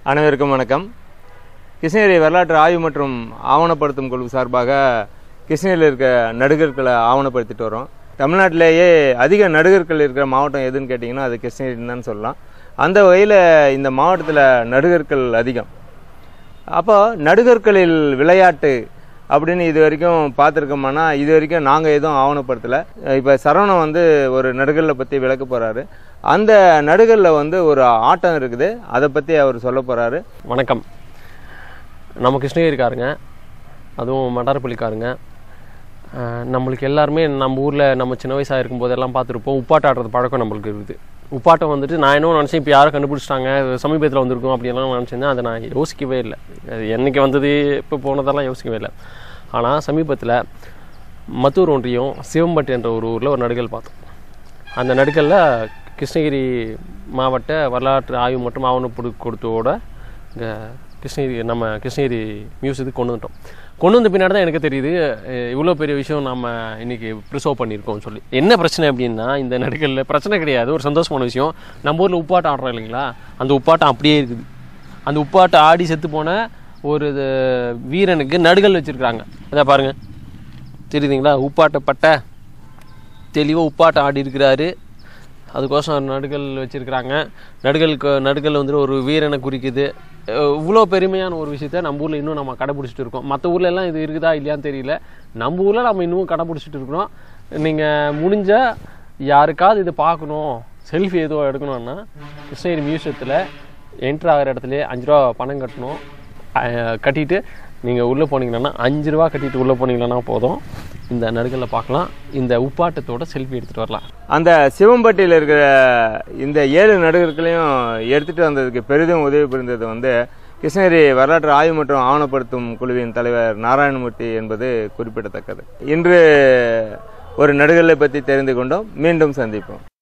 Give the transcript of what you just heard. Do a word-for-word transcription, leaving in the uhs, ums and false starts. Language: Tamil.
அனைவருக்கும் வணக்கம். கிருஷ்ணகிரி வரலாற்று ஆய்வு மற்றும் ஆவணப்படுத்தும் குழு சார்பாக கிருஷ்ணகிரியில் இருக்க நடுகர்களை ஆவணப்படுத்திட்டு வரோம். தமிழ்நாட்டிலேயே அதிக நடுகர்கள் இருக்கிற மாவட்டம் எதுன்னு கேட்டிங்கன்னா அது கிருஷ்ணகிரின்னு தான் சொல்லலாம். அந்த வகையில் இந்த மாவட்டத்தில் நடுகர்கள் அதிகம். அப்போ நடுகர்களில் விளையாட்டு அப்படின்னு இது வரைக்கும் பார்த்துருக்கோம்னா இது வரைக்கும் நாங்கள் எதுவும் ஆவணப்படுத்தலை. இப்போ சரவணன் வந்து ஒரு நடுகரில் பற்றி விளக்க போகிறாரு. அந்த நடுகரில் வந்து ஒரு ஆட்டம் இருக்குது, அதை பற்றி அவர் சொல்ல போகிறாரு. வணக்கம். நம்ம கிருஷ்ணகிரிக்காருங்க, அதுவும் மடாரப்பள்ளிக்காருங்க. நம்மளுக்கு எல்லாருமே நம்ம ஊரில் நம்ம சின்ன வயசாக இருக்கும்போதெல்லாம் பார்த்துருப்போம். உப்பாட்டம் ஆடுறது பழக்கம் நம்மளுக்கு இருக்குது. உப்பாட்டம் வந்துட்டு நான் என்ன நினச்சேன், இப்போ யாரும் கண்டுபிடிச்சிட்டாங்க, சமீபத்தில் வந்திருக்கும் அப்படின்லாம் நினச்சிருந்தேன். அதை நான் யோசிக்கவே இல்லை. அது என்றைக்கு வந்தது இப்போ போனதெல்லாம் யோசிக்கவே இல்லை. ஆனால் சமீபத்தில் மத்தூர் ஒன்றியம் சிவம்பட்டி என்ற ஒரு ஊரில் ஒரு நடுகல் பார்த்தோம். அந்த நடுகலில் கிருஷ்ணகிரி மாவட்ட வரலாற்று ஆய்வு மற்றும் ஆவணப்படு கொடுத்தோட இங்கே கிருஷ்ணகிரி நம்ம கிருஷ்ணகிரி மியூசியத்துக்கு கொண்டு வந்துட்டோம். கொண்டு வந்த பின்னாடி தான் எனக்கு தெரியுது இவ்வளோ பெரிய விஷயம் நம்ம இன்றைக்கி ப்ரிசர்வ் பண்ணியிருக்கோம்னு சொல்லி. என்ன பிரச்சனை அப்படின்னா, இந்த நடுகலில் பிரச்சனை கிடையாது, ஒரு சந்தோஷமான விஷயம். நம்ம ஊரில் உப்பாட்டம் ஆடுறோம் இல்லைங்களா, அந்த உப்பாட்டம் அப்படியே இருக்குது. அந்த உப்பாட்டம் ஆடி செத்து போன ஒரு வீரனுக்கு நடுகல் வச்சுருக்குறாங்க. அதை பாருங்கள், தெரியுதுங்களா? உப்பாட்டப்பட்ட தெளிவாக உப்பாட்டம் ஆடி இருக்கிறாரு. அதுக்கோசம் நடுகல் வச்சுருக்குறாங்க. நடுகலுக்கு நடுகல் வந்துட்டு ஒரு வீரனை குறிக்குது. இவ்வளோ பெருமையான ஒரு விஷயத்த நம்ம ஊரில் இன்னும் நம்ம கடைப்பிடிச்சிட்டு இருக்கோம். மற்ற ஊரில் எல்லாம் இது இருக்குதா இல்லையான்னு தெரியல. நம்ம ஊரில் நம்ம இன்னமும் கடைப்பிடிச்சிட்டு இருக்கிறோம். நீங்கள் முடிஞ்ச யாருக்காவது இதை பார்க்கணும், செல்ஃபி எதுவும் எடுக்கணும்னா கிருஷ்ணகிரி மியூசியத்தில் என்ட்ரு ஆகிற இடத்துல அஞ்சு ரூபா பணம் கட்டணும். கட்டிட்டு நீங்கள் உள்ளே போனீங்கன்னா அஞ்சு ரூபா கட்டிட்டு உள்ளே போனீங்கன்னா போதும், இந்த நடுகளில் பார்க்கலாம். இந்த உப்பாட்டத்தோட செல்ஃபி எடுத்துகிட்டு வரலாம். அந்த சிவம்பட்டியில் இருக்கிற இந்த ஏழு நடுகர்களையும் எடுத்துகிட்டு வந்ததுக்கு பெரிதும் உதவி புரிந்தது வந்து கிருஷ்ணகிரி வரலாற்று ஆய்வு மற்றும் ஆவணப்படுத்தும் குழுவின் தலைவர் நாராயணமூர்த்தி என்பது குறிப்பிடத்தக்கது. இன்று ஒரு நடுகலை பற்றி தெரிந்து கொண்டோம். மீண்டும் சந்திப்போம்.